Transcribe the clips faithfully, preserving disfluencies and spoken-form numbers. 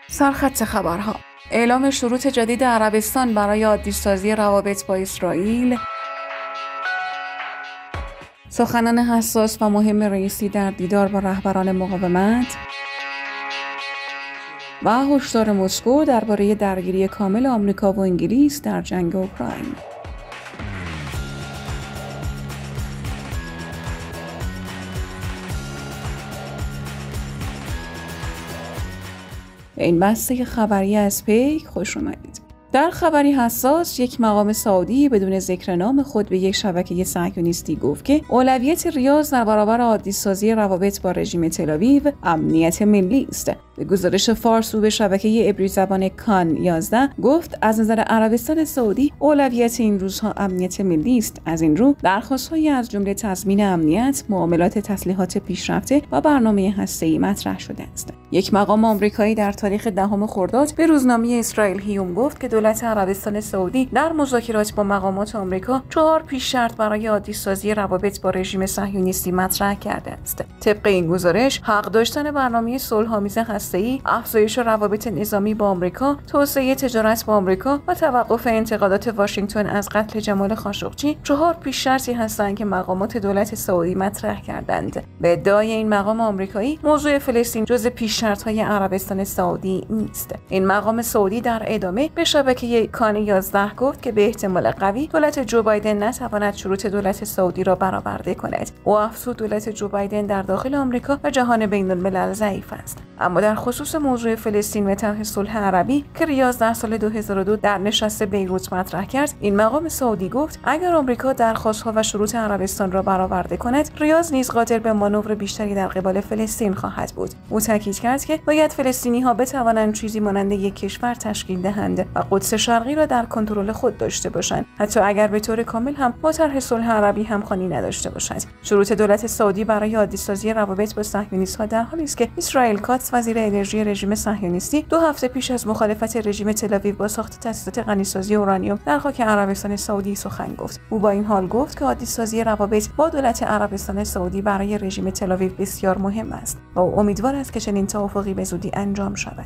سرخط خبرها: اعلام شروط جدید عربستان برای عادی‌سازی روابط با اسرائیل، سخنان حساس و مهم رئیسی در دیدار با رهبران مقاومت و هشدار مسکو درباره درگیری کامل آمریکا و انگلیس در جنگ اوکراین. به این بسته خبری از پیک خوش اومدید. در خبری حساس، یک مقام سعودی بدون ذکر نام خود به یک شبکه صهیونیستی گفت که اولویت ریاض در برابر عادی‌سازی روابط با رژیم تل‌آویو امنیت ملی است. به گزارش فارس او به شبکه عبری زبان کان یازده گفت از نظر عربستان سعودی اولویت این روزها امنیت ملی است. از این رو درخواست‌هایی از جمله تضمین امنیت، معاملات تسلیحات پیشرفته و برنامه هسته‌ای مطرح شده است. یک مقام آمریکایی در تاریخ دهم خرداد به روزنامه اسرائیل هیوم گفت که دولت عربستان سعودی در مذاکرات با مقامات آمریکا چهار پیش شرط برای عادی‌سازی روابط با رژیم صهیونیستی مطرح کرده است. طبق این گزارش، حق داشتن برنامه صلح‌آمیز هسته‌ای، افزایش روابط نظامی با آمریکا، توسعه تجارت با آمریکا و توقف انتقادات واشنگتن از قتل جمال خاشقچی چهار پیش شرطی هستند که مقامات دولت سعودی مطرح کردند. به ادعای این مقام آمریکایی، موضوع فلسطین جزء پیش شرط‌های عربستان سعودی نیست. این مقام سعودی در ادامه به شبکه کان یازده گفت که به احتمال قوی دولت جو بایدن نتواند شروط دولت سعودی را برآورده کند. او افزود دولت جو بایدن در داخل آمریکا و جهان بین‌الملل ضعیف است. اما در خصوص موضوع فلسطین و طرح صلح عربی که ریاض در سال دو هزار و دو در نشست بیروت مطرح کرد، این مقام سعودی گفت اگر آمریکا درخواست‌ها و شروط عربستان را برآورده کند، ریاض نیز قادر به مانور بیشتری در قبال فلسطین خواهد بود. او تاکید کرد که باید فلسطینی‌ها بتوانند چیزی مانند یک کشور تشکیل دهند و قدس شرقی را در کنترل خود داشته باشند، حتی اگر به طور کامل هم با طرح صلح عربی همخوانی نداشته باشند. شروط دولت سعودی برای عادی‌سازی روابط با صهیونیست‌ها در حالی است که اسرائیل کاتس وزیر انرژی رژیم صهیونیستی دو هفته پیش از مخالفت رژیم تل‌آویو با ساخت تاسیسات غنیسازی اورانیوم در خاک عربستان سعودی سخن گفت. او با این حال گفت که عادی‌سازی روابط با دولت عربستان سعودی برای رژیم تل‌آویو بسیار مهم است و او امیدوار است که چنین توافقی به زودی انجام شود.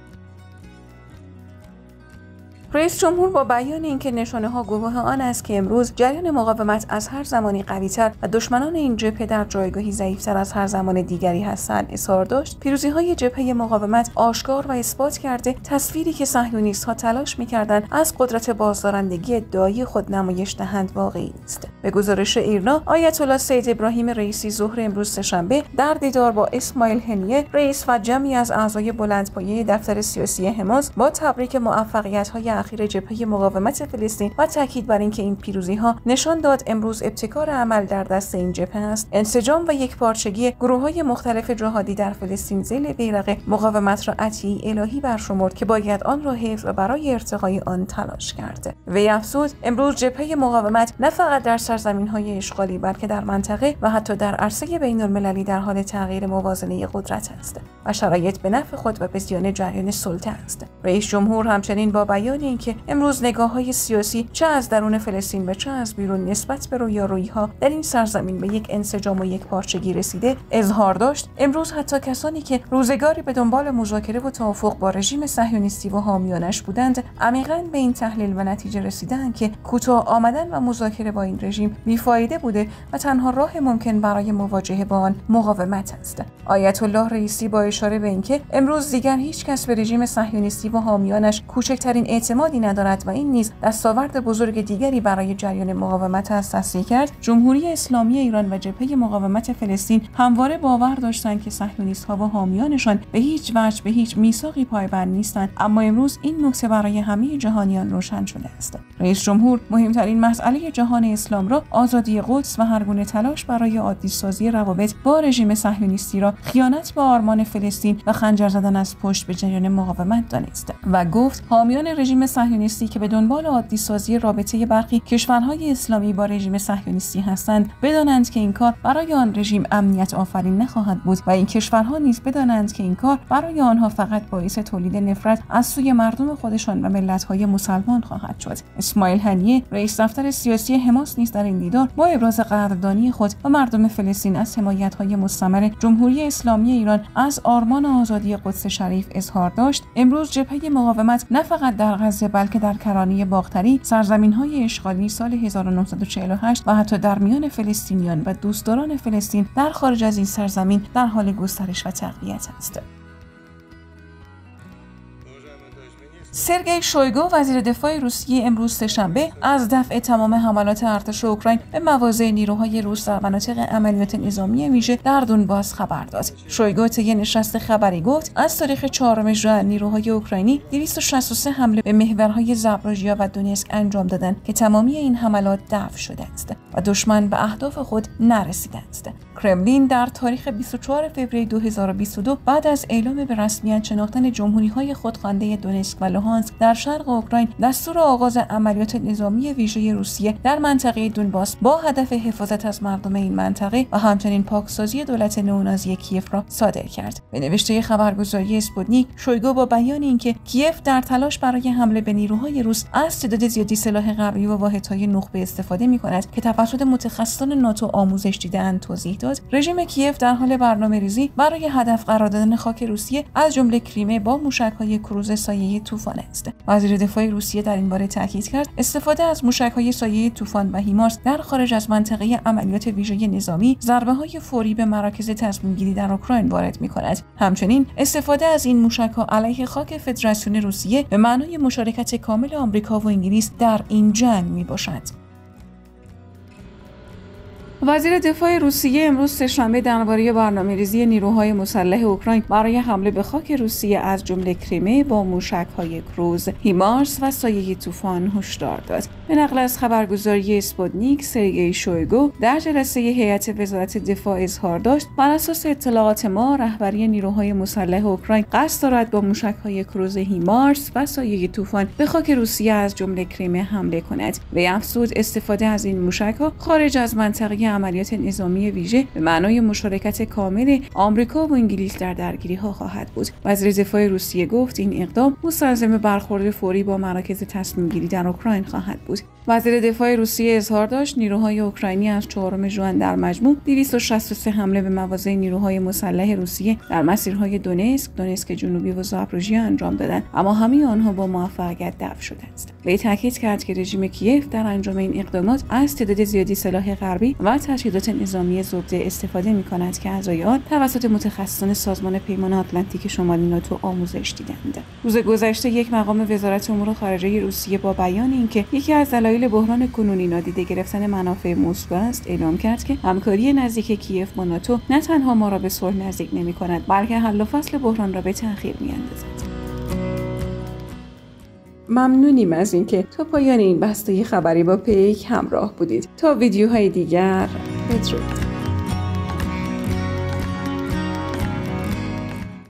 رئیس جمهور با بیان اینکه نشانه‌ها گواه آن است که امروز جریان مقاومت از هر زمانی قوی‌تر و دشمنان این جبهه در جایگاهی ضعیف‌تر از هر زمان دیگری هستند اظهار داشت، پیروزی‌های جبهه مقاومت آشکار و اثبات کرده تصویری که صهیونیست‌ها تلاش می‌کردند از قدرت بازدارندگی ادعایی خود نمایش دهند واقعی است. به گزارش ایرنا، آیت الله سید ابراهیم رئیسی ظهر امروز سه‌شنبه در دیدار با اسماعیل هنیه رئیس و جمعی از اعضای بلندپایه دفتر سیاسی حماس با تبریک موفقیت‌های اخیر جبهه مقاومت فلسطین و تاکید بر اینکه این پیروزی‌ها نشان داد امروز ابتکار عمل در دست این جبهه است، انسجام و یکپارچگی گروه‌های مختلف جهادی در فلسطین زیر بیرق مقاومت را عطیه‌ای الهی برشمرد که باید آن را حفظ و برای ارتقای آن تلاش کرد. وی افزود امروز جبهه مقاومت نه فقط در سرزمین‌های اشغالی بلکه در منطقه و حتی در عرصه بین‌المللی در حال تغییر موازنه قدرت است و شرایط به نفع خود و به زیان جریان سلطه است. رئیس جمهور همچنین با بیان که امروز نگاه‌های سیاسی چه از درون فلسطین و چه از بیرون نسبت به رویارویی‌ها در این سرزمین به یک انسجام و یک پارچگی رسیده اظهار داشت، امروز حتی کسانی که روزگاری به دنبال مذاکره و توافق با رژیم صهیونیستی و حامیانش بودند، عمیقاً به این تحلیل و نتیجه رسیدند که کوتاه آمدن و مذاکره با این رژیم بی‌فایده بوده و تنها راه ممکن برای مواجهه با آن مقاومت است. آیت الله رئیسی با اشاره به اینکه امروز دیگر هیچ کس به رژیم صهیونیستی و حامیانش کوچکترین اعتمادی ندارد و این نیز دستاورد بزرگ دیگری برای جریان مقاومت است تصریح کرد، جمهوری اسلامی ایران و جبهه مقاومت فلسطین همواره باور داشتند که صهیونیست‌ها و حامیانشان به هیچ وجه به هیچ میثاقی پایبند نیستند، اما امروز این نکته برای همه جهانیان روشن شده است. رئیس جمهور مهمترین مسئله جهان اسلام را آزادی قدس و هر گونه تلاش برای عادی‌سازی روابط با رژیم صهیونیستی را خیانت به آرمان فلسطین و خنجر زدن از پشت به جریان مقاومت دانست و گفت حامیان رژیم صهیونیستی که به دنبال عادی‌سازی رابطه برخی کشورهای اسلامی با رژیم صهیونیستی هستند بدانند که این کار برای آن رژیم امنیت آفرین نخواهد بود و این کشورها نیز بدانند که این کار برای آنها فقط باعث تولید نفرت از سوی مردم خودشان و ملت‌های مسلمان خواهد شد. اسماعیل هنیه رئیس دفتر سیاسی حماس نیز در این دیدار با ابراز قدردانی خود و مردم فلسطین از حمایت‌های مستمر جمهوری اسلامی ایران از آرمان آزادی قدس شریف اظهار داشت. امروز جبهه مقاومت نه فقط در غزه بلکه در کرانه باختری، سرزمین‌های اشغالی سال هزار و نهصد و چهل و هشت و حتی در میان فلسطینیان و دوستداران فلسطین در خارج از این سرزمین در حال گسترش و تقویت است. سرگئی شویگو وزیر دفاع روسیه امروز سه‌شنبه از دفع تمام حملات ارتش اوکراین به مواضع نیروهای روس در مناطق عملیات نظامی ویژه در دونباس خبر داد. شویگو طی نشست خبری گفت از تاریخ چهارم ژوئن نیروهای اوکراینی دویست و شصت و سه حمله به محورهای زاپروژیا و دونسک انجام دادند که تمامی این حملات دفع شده است و دشمن به اهداف خود نرسیده است. کرملین در تاریخ بیست و چهارم فوریه دو هزار و بیست و دو بعد از اعلام به رسمیت شناختن جمهوری‌های خودخوانده دونسک و لوهانسک در شرق اوکراین دستور آغاز عملیات نظامی ویژه روسیه در منطقه دونباس با هدف حفاظت از مردم این منطقه و همچنین پاکسازی دولت نئونازی کیف را صادر کرد. به نوشته خبرگزاری اسپوتنیک، شویگو با بیان اینکه کیف در تلاش برای حمله به نیروهای روس از تعداد زیادی سلاح غربی و واحدهای نخبه استفاده می‌کند که توسط متخصصان ناتو آموزش دیده‌اند توضیح داد رژیم کیف در حال برنامه‌ریزی برای هدف قرار دادن خاک روسیه از جمله کریمه با موشک‌های کروز سایه طوفان است. وزیر دفاع روسیه در این باره تاکید کرد استفاده از موشک‌های سایه طوفان و هیمارس در خارج از منطقه عملیات ویژه نظامی ضربه‌های فوری به مراکز تصمیم‌گیری در اوکراین وارد می‌کند. همچنین استفاده از این موشک‌ها علیه خاک فدراسیون روسیه به معنای مشارکت کامل آمریکا و انگلیس در این جنگ میباشد. وزیر دفاع روسیه امروز سه‌شنبه درباره برنامه‌ریزی نیروهای مسلح اوکراین برای حمله به خاک روسیه از جمله کریمه با موشک‌های کروز، هیمارس و سایه طوفان هشدار داد. به نقل از خبرگزاری اسپوتنیک، سرگئی شویگو در جلسه هیئت وزارت دفاع اظهار داشت بر اساس اطلاعات ما رهبری نیروهای مسلح اوکراین قصد دارد با موشک‌های کروز هیمارس و سایه طوفان به خاک روسیه از جمله کریمه حمله کند. وی افزود استفاده از این موشک‌ها خارج از منطقه عملیات نظامی ویژه به معنای مشارکت کامل آمریکا و انگلیس در درگیری‌ها خواهد بود. وزیر دفاع روسیه گفت این اقدام مستلزم برخورد فوری با مراکز تصمیم‌گیری در اوکراین خواهد بود. وزیر دفاع روسیه اظهار داشت نیروهای اوکراینی از چهارم ژوئن در مجموع دویست و شصت و سه حمله به مواضع نیروهای مسلح روسیه در مسیرهای دونسک، دونسک جنوبی و زاپروژیا انجام دادند، اما همه آنها با موفقیت دفع شدند. وی تاکید کرد که رژیم کیف در انجام این اقدامات از تعداد زیادی سلاح غربی و تجهیزات نظامی زبده استفاده می‌کند که اعضای آن توسط متخصصان سازمان پیمان آتلانتیک شمالی ناتو آموزش دیدند. روز گذشته یک مقام وزارت امور خارجه روسیه با بیان اینکه یکی از دلایل بحران کنونی نادیده گرفتن منافع مسکو است، اعلام کرد که همکاری نزدیک کیف با ناتو نه تنها ما را به صلح نزدیک نمی‌کند، بلکه حل و فصل بحران را به تأخیر می‌اندازد. ممنونیم از اینکه تا پایان این بسته خبری با پیک همراه بودید. تا ویدیوهای دیگر بدرود.